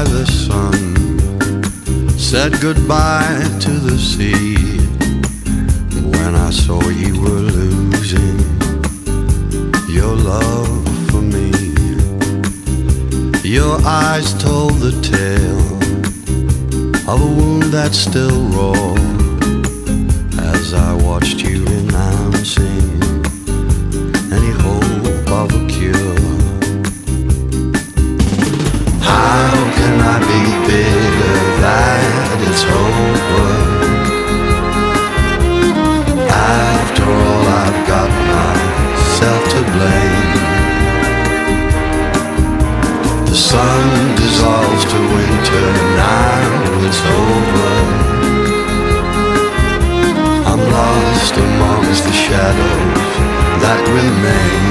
the sun, said goodbye to the sea. When I saw you were losing your love for me, your eyes told the tale of a wound that's still raw. As I watched you renouncing any hope of a cure, how can I be bitter that it's over? After all, I've got myself to blame. The sun dissolves to winter, now it's over. I'm lost amongst the shadows that remain.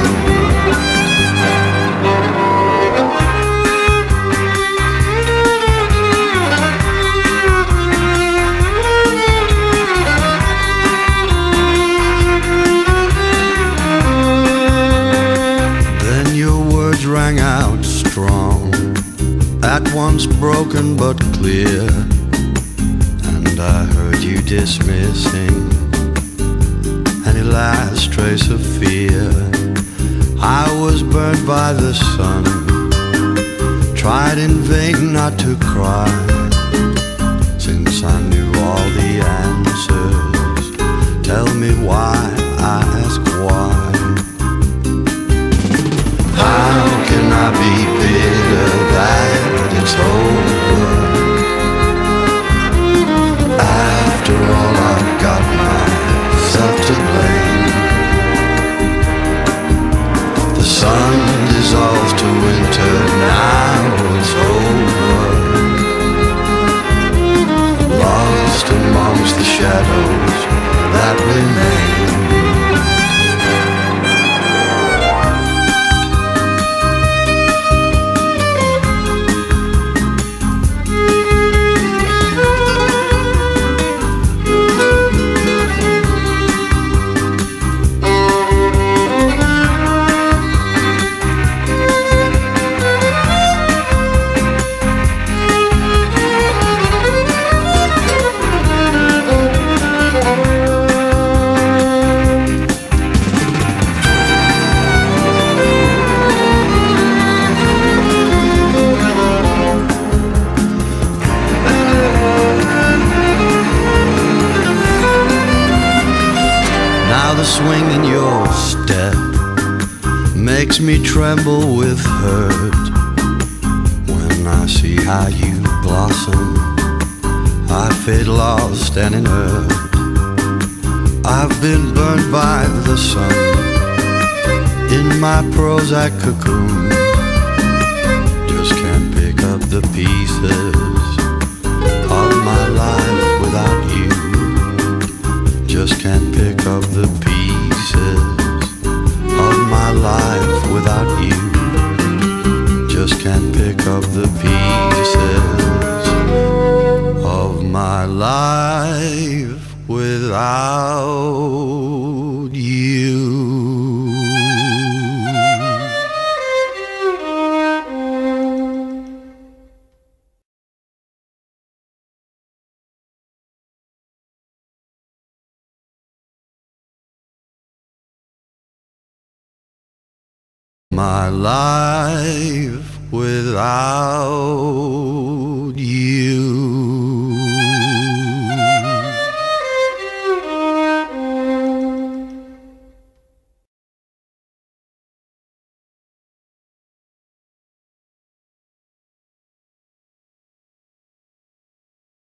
Then your words rang out strong, at once broken but clear, and I heard you dismissing any last trace of fear. I was burned by the sun, tried in vain not to cry, since I knew all the answers. Tell me why, I ask why. How can I be bitter that it's over? After all, I've got myself to blame. The sun dissolves to winter, now it's over. Lost amongst the shadows that remain. Swing in your step makes me tremble with hurt. When I see how you blossom, I fade lost and inert. I've been burned by the sun in my Prozac cocoon, just can't pick up the pieces of my life without you. Just can't pick up the pieces of my life without you. Just can't pick up the pieces of my life without you. My life without